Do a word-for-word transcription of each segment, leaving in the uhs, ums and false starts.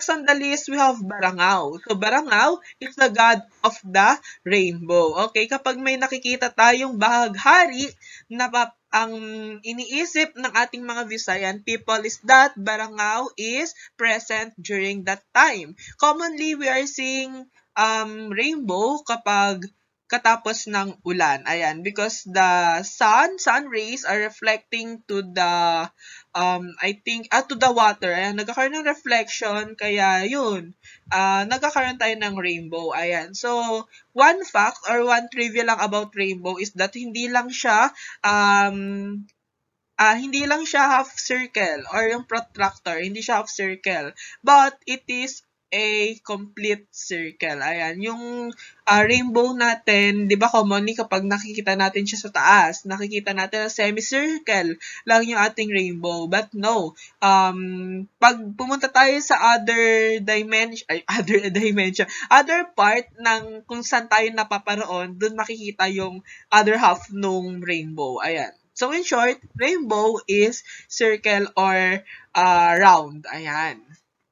Next on the list, we have Barangao. So, Barangao is the god of the rainbow. Okay, kapag may nakikita tayong bahaghari na pa ang iniisip ng ating mga Visayan people is that Barangao is present during that time. Commonly, we are seeing um, rainbow kapag katapos ng ulan. Ayan, because the sun, sun rays are reflecting to the, um, I think, ah, to the water. Ayan, nagkakaroon ng reflection, kaya yun, uh, nagkakaroon tayo ng rainbow. Ayan, so, one fact or one trivia lang about rainbow is that hindi lang siya, um, Uh, hindi lang siya half circle or yung protractor, hindi siya half circle, but it is a complete circle. Ayan, yung uh, rainbow natin, di ba commonly kapag nakikita natin siya sa taas, nakikita natin na semicircle lang yung ating rainbow. But no, um, pag pumunta tayo sa other dimension, ay, other dimension, other part ng kung saan tayo napaparoon, dun makikita yung other half nung rainbow. Ayan. So, in short, rainbow is circle or uh, round. Ayan.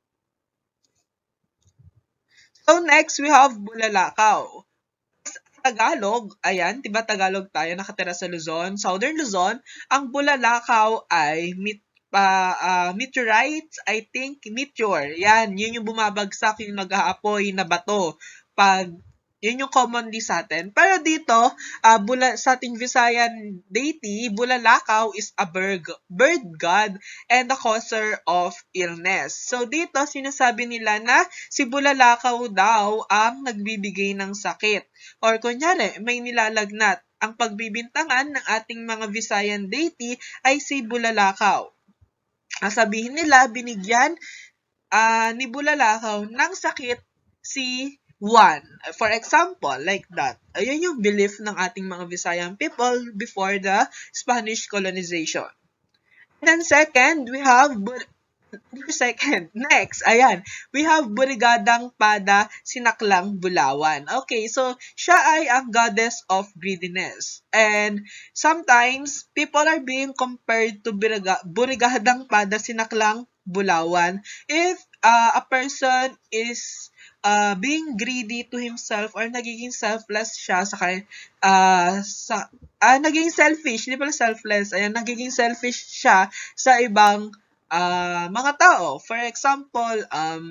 So, next, we have Bulalakaw. Tagalog, ayan, diba Tagalog tayo, nakatira sa Luzon, Southern Luzon, ang Bulalakaw ay meet, uh, uh, meteorites, I think, meteor. Yan, yun yung bumabagsak, yung nag-aapoy na bato. Pag yun yung commonly sa atin. Pero dito, uh, bula, sa ating Visayan deity, Bulalakaw is a bird, bird god and the causer of illness. So dito, sinasabi nila na si Bulalakaw daw ang nagbibigay ng sakit. Or kunyari, may nilalagnat. Ang pagbibintangan ng ating mga Visayan deity ay si Bulalakaw. Sabihin nila, binigyan uh, ni Bulalakaw ng sakit si Juan. For example, like that. Ayun yung belief ng ating mga Visayan people before the Spanish colonization. And then second, we have second. Next, ayan. We have Burigadang Pada Sinaklang Bulawan. Okay, so siya ay ang goddess of greediness. And sometimes, people are being compared to Buriga, Burigadang Pada Sinaklang Bulawan if uh, a person is Uh, being greedy to himself or nagiging selfless siya sa kay uh, sa uh, nagiging selfish, hindi pala selfless, ayan, nagiging selfish siya sa ibang uh, mga tao. For example, um,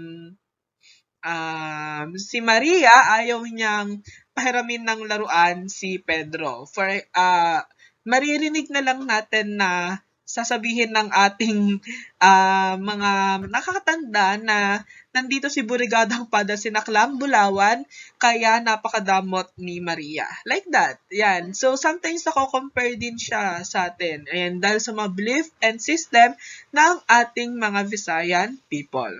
um, si Maria, ayaw niyang pahiramin ng laruan si Pedro. For uh, maririnig na lang natin na sasabihin ng ating uh, mga nakakatanda na nandito si Burigadang Pada Sinaklang Bulawan, kaya napakadamot ni Maria. Like that. Yan. So, sometimes nako-compare din siya sa atin. Ayan, dahil sa mga belief and system ng ating mga Visayan people.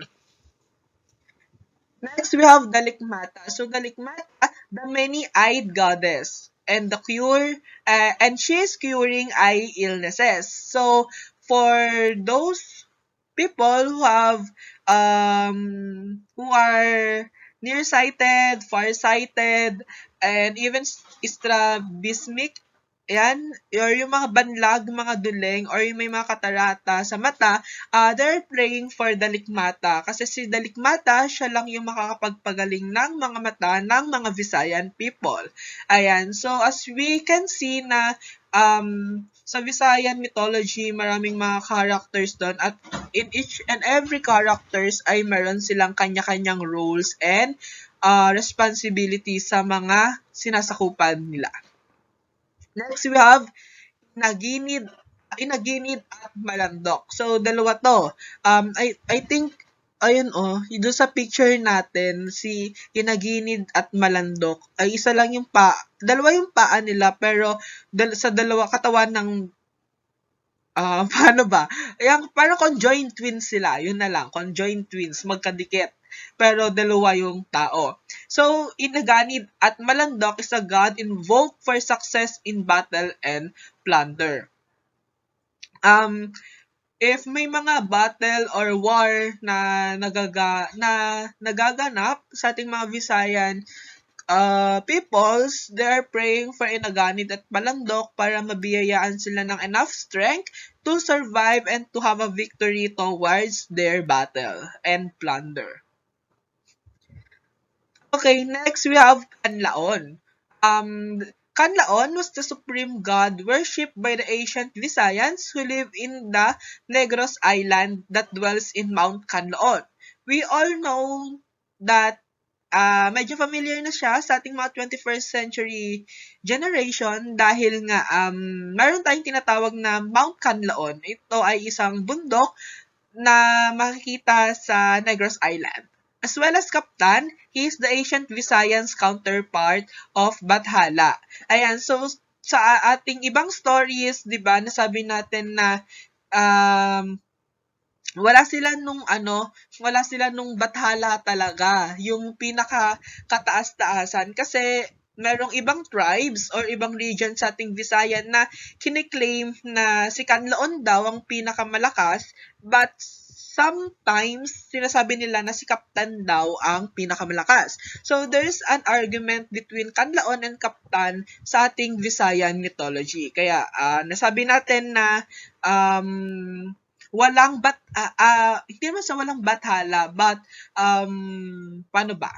Next, we have Dalikmata. So, Dalikmata, the many-eyed goddess. And the cure, uh, and she is curing eye illnesses. So, for those people who have, um, who are nearsighted, farsighted, and even strabismic, yan, or yung mga banlag, mga duleng, or yung may mga katarata sa mata, uh, they're praying for Dalikmata. Kasi si Dalikmata, siya lang yung makakapagpagaling ng mga mata ng mga Visayan people. Ayan, so as we can see na um, sa Visayan mythology, maraming mga characters doon at in each and every characters ay meron silang kanya-kanyang roles and uh, responsibilities sa mga sinasakupan nila. Next, we have Inaginid, Inaginid at Malandok. So, dalawa to. Um, I, I think, ayun oh, doon sa picture natin, si Inaginid at Malandok, ay isa lang yung pa, dalawa yung paa nila, pero dal, sa dalawa katawan ng, uh, paano ba? Yung, parang conjoined twins sila, yun na lang, conjoined twins, magkadikit. Pero dalawa yung tao. So, Inaganid at Malandok is a god invoked for success in battle and plunder. Um, if may mga battle or war na nagaga na nagaganap sa ating mga Visayan uh, peoples, they're praying for Inaganid at Malandok para mabiyayaan sila ng enough strength to survive and to have a victory towards their battle and plunder. Okay, next we have Kanlaon. Um, Kanlaon was the supreme god worshipped by the ancient Visayans who live in the Negros Island that dwells in Mount Kanlaon. We all know that ah medyo familiar na siya sa ating mga twenty-first century generation dahil nga um, meron tayong tinatawag na Mount Kanlaon. Ito ay isang bundok na makikita sa Negros Island. As well as Kaptan, he is the ancient Visayans counterpart of Bathala. Ayan, so sa ating ibang stories, 'di ba, nasabi natin na um, wala sila nung ano, wala sila nung Bathala talaga, yung pinaka kataas-taasan kasi merong ibang tribes or ibang region sa ating Visayan na kiniklaim na si Kanlaon daw ang pinakamalakas, but sometimes sinasabi nila na si Kaptan daw ang pinakamalakas. So there's an argument between Kanlaon and Kaptan sa ating Visayan mythology. Kaya uh, nasabi natin na um, walang bat ah, ah, hindi naman sa walang bathala, but um paano ba?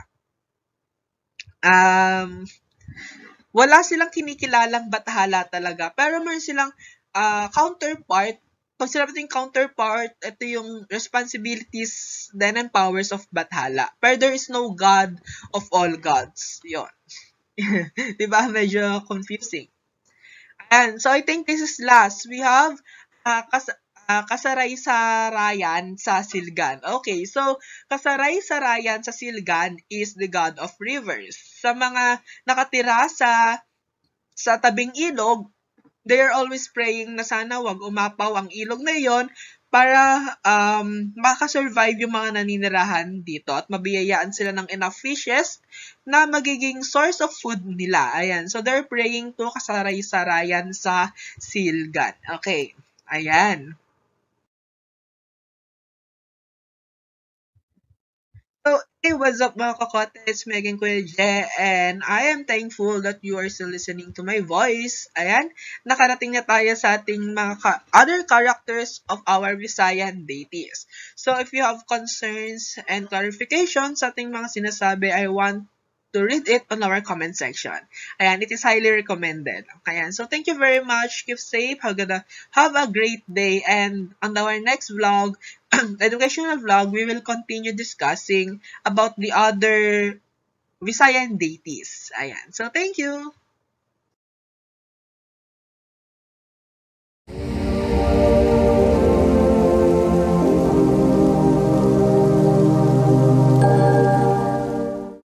Um wala silang kinikilalang bathala talaga, pero meron silang ah, counterpart. Pag sinabi natin counterpart, ito yung responsibilities then and powers of bathala. Pero there is no God of all gods. Yon. 'Di ba? Medyo confusing. And so I think this is last. We have uh, kas- uh, Kasaray-Sarayan sa Silgan. Okay, so Kasaray-Sarayan sa Silgan is the god of rivers. Sa mga nakatira sa sa tabing ilog, they are always praying na sana wag umapaw ang ilog na yon para um, makasurvive yung mga naninirahan dito at mabiyayaan sila ng enough fishes na magiging source of food nila. Ayan. So, they're praying to kasaray-sarayan sa Silgan. Okay. Ayan. So, hey, what's up mga kakote? It's Megan Kuya Je, and I am thankful that you are still listening to my voice. Ayan, nakarating na tayo sa ating mga ka- other characters of our Visayan deities. So, if you have concerns and clarifications sa ating mga sinasabi, I want to read it on our comment section. Ayan, it is highly recommended. Ayan, so thank you very much. Keep safe. Have a, have a great day. And on our next vlog, educational vlog, we will continue discussing about the other Visayan deities. Ayan. So, thank you.